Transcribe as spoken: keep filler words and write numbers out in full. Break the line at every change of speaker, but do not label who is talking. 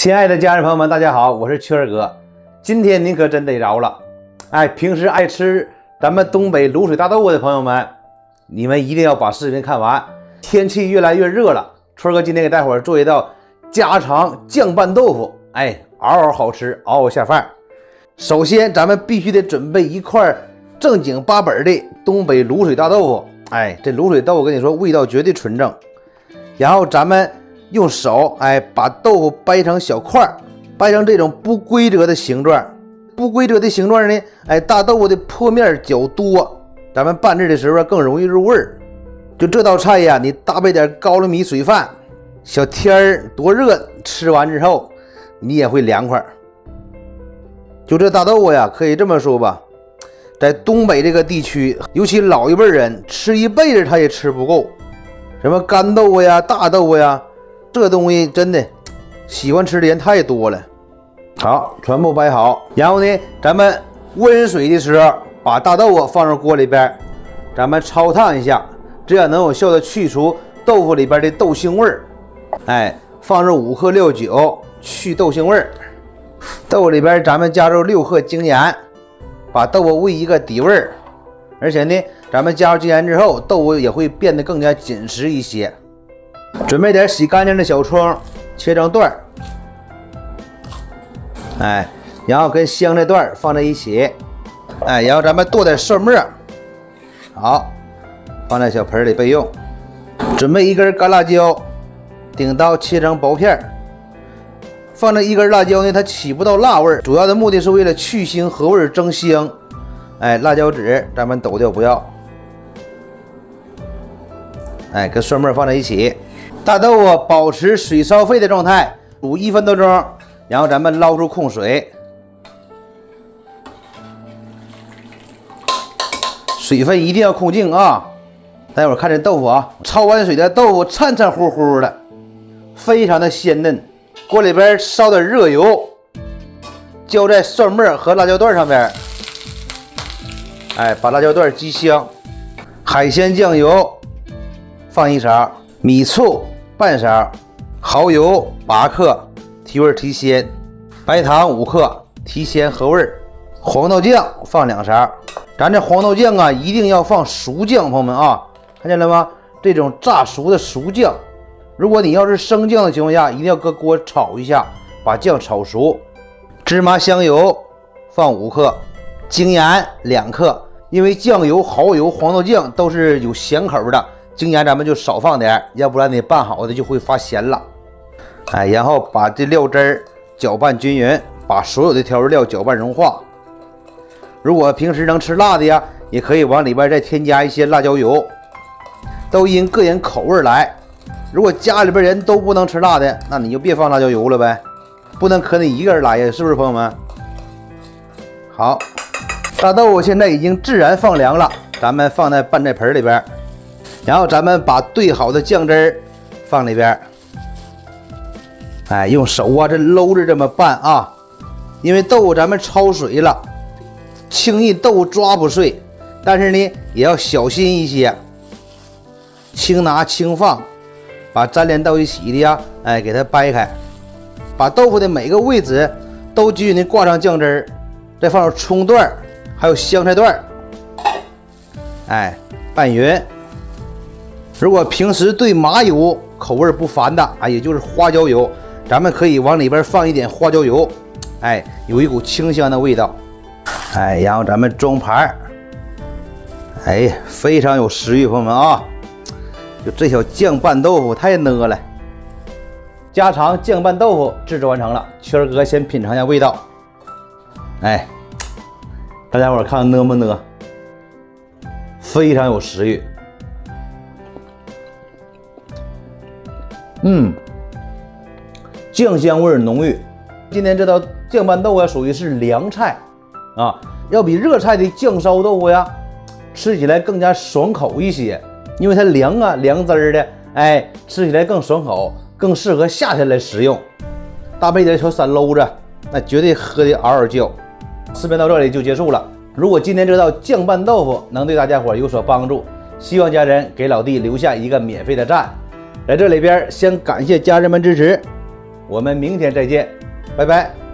亲爱的家人朋友们，大家好，我是圈儿哥。今天您可真得着了，哎，平时爱吃咱们东北卤水大豆腐的朋友们，你们一定要把视频看完。天气越来越热了，春儿哥今天给大伙儿做一道家常酱拌豆腐，哎，嗷嗷好吃，嗷嗷下饭。首先，咱们必须得准备一块正经八本的东北卤水大豆腐，哎，这卤水豆腐跟你说味道绝对纯正。然后咱们用手，哎，把豆腐掰成小块，掰成这种不规则的形状。不规则的形状呢，哎，大豆腐的破面较多，咱们拌制的时候更容易入味儿。就这道菜呀，你搭配点高粱米水饭，小天儿多热，吃完之后你也会凉快。就这大豆腐呀，可以这么说吧，在东北这个地区，尤其老一辈人吃一辈子他也吃不够。什么干豆腐呀、大豆腐呀，这东西真的喜欢吃的人太多了。好，全部掰好，然后呢，咱们温水的时候把大豆腐放入锅里边，咱们焯烫一下，这样能有效的去除豆腐里边的豆腥味儿。哎，放入五克料酒去豆腥味儿。豆腐里边咱们加入六克精盐，把豆腐煨一个底味儿。而且呢，咱们加入精盐之后，豆腐也会变得更加紧实一些。准备点洗干净的小葱，切成段儿，哎，然后跟香菜段放在一起，哎，然后咱们剁点蒜末，好，放在小盆里备用。准备一根干辣椒，顶刀切成薄片。放这一根辣椒呢，它起不到辣味，主要的目的是为了去腥和味增香。哎，辣椒籽咱们抖掉不要，哎，跟蒜末放在一起。大豆腐保持水烧沸的状态，煮一分多钟，然后咱们捞出控水，水分一定要控净啊！待会儿看这豆腐啊，焯完水的豆腐灿灿乎乎的，非常的鲜嫩。锅里边烧点热油，浇在蒜末和辣椒段上边，哎，把辣椒段激香。海鲜酱油放一勺，米醋半勺，蚝油八克，提味提鲜，白糖五克，提鲜和味。黄豆酱放两勺，咱这黄豆酱啊，一定要放熟酱，朋友们啊，看见了吗？这种炸熟的熟酱。如果你要是生酱的情况下，一定要搁锅炒一下，把酱炒熟。芝麻香油放五克，精盐两克。因为酱油、蚝油、黄豆酱都是有咸口的，精盐咱们就少放点，要不然你拌好的就会发咸了。哎，然后把这料汁儿搅拌均匀，把所有的调味料搅拌融化。如果平时能吃辣的呀，也可以往里边再添加一些辣椒油，都因个人口味来。如果家里边人都不能吃辣的，那你就别放辣椒油了呗，不能可你一个人来呀，是不是朋友们？好，大豆腐现在已经自然放凉了，咱们放在拌菜盆里边，然后咱们把兑好的酱汁儿放里边，哎，用手啊这搂着这么拌啊，因为豆腐咱们焯水了，轻易豆腐抓不碎，但是呢也要小心一些，轻拿轻放。把粘连到一起的呀，哎，给它掰开，把豆腐的每个位置都均匀的挂上酱汁儿，再放入葱段，还有香菜段，哎，拌匀。如果平时对麻油口味不烦的啊，也就是花椒油，咱们可以往里边放一点花椒油，哎，有一股清香的味道，哎，然后咱们装盘，哎，非常有食欲，朋友们啊。就这小酱拌豆腐太呢了，家常酱拌豆腐制作完成了，圈儿哥先品尝一下味道。哎，大家伙看看呢不呢？非常有食欲。嗯，酱香味浓郁。今天这道酱拌豆腐属于是凉菜啊，要比热菜的酱烧豆腐呀，吃起来更加爽口一些。因为它凉啊，凉滋儿的，哎，吃起来更爽口，更适合夏天来食用。搭配点小散篓子，那绝对喝的嗷嗷叫。视频到这里就结束了。如果今天这道酱拌豆腐能对大家伙有所帮助，希望家人给老弟留下一个免费的赞。在这里边先感谢家人们支持， 我们明天再见，拜拜。